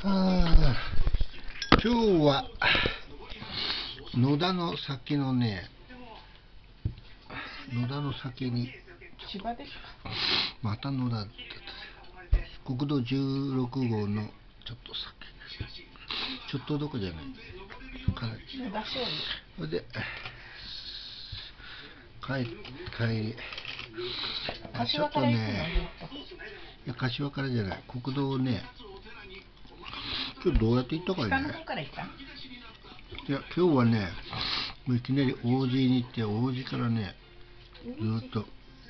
今日は野田の先のね、野田の先に千葉ですか。 また野田だった。国道16号のちょっと先、ちょっとどこじゃないかな。それで帰りちょっとね、いや柏からじゃない、国道をね、今日どうやって行ったかいね。いや今日はね、もういきなり王子に行って、王子からねずっと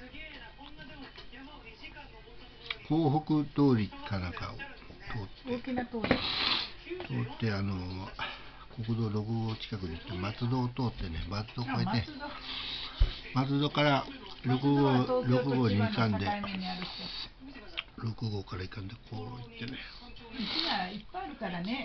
港北通りかなんかを通って国道6号近くに行って、松戸を通ってね、松戸を越えて、松戸から6号に行かんで、6号から行かんでこう行ってね、 道がいっぱいあるからね。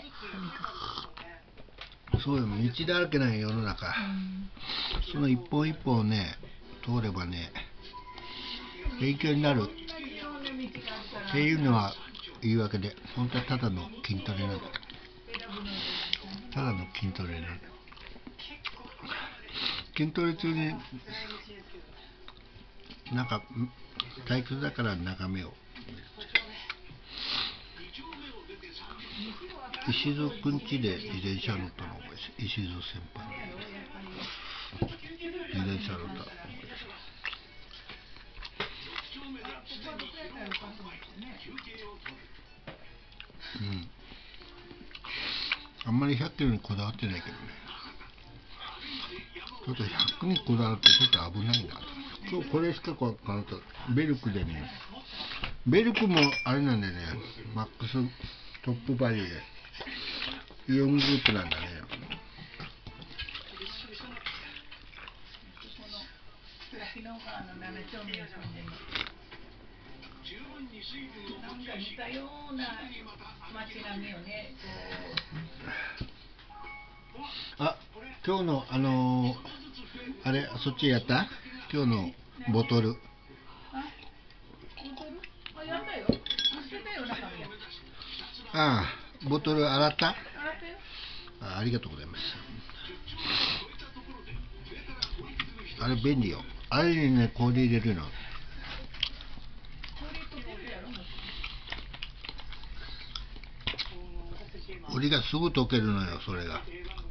そうよ、道だらけなんよ世の中。その一本一本をね通ればね勉強になるっていうのは言い訳で、本当はただの筋トレなんだ。ただの筋トレなんだ。筋トレ中になんか退屈だから眺めを石津くんちで自転車乗ったのを覚えて、石津先輩自転車乗ったのを覚えて、あんまり100キロにこだわってないけどね。ちょっと100にこだわるとちょっと危ないな。今日これしかこうベルクでね、ベルクもあれなんでね、マックストップバリューでイオングループなんだね。 なんか似たような街並みをね。 あ、今日のあれ、そっちやった？今日のボトル。 やったよ。 ああ、ボトル洗った？ 洗ったよ。 ありがとうございます。あれ便利よ。あれにね、氷入れるの。氷がすぐ溶けるのよ、それが。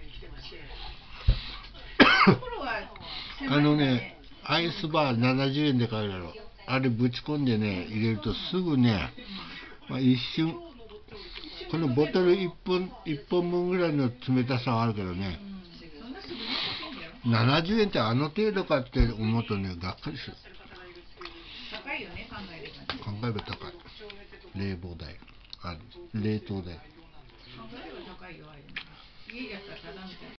アイスバー70円で買えるだろ。あれぶち込んでね、入れるとすぐね、一瞬、このボトル1本分ぐらいの冷たさはあるけどね、70円ってあの程度かって思うとね、がっかりする。 高いよね、考えれば高い。冷房代、冷凍代。 考えれば高いよ、あれ。家じゃったらただみたいな。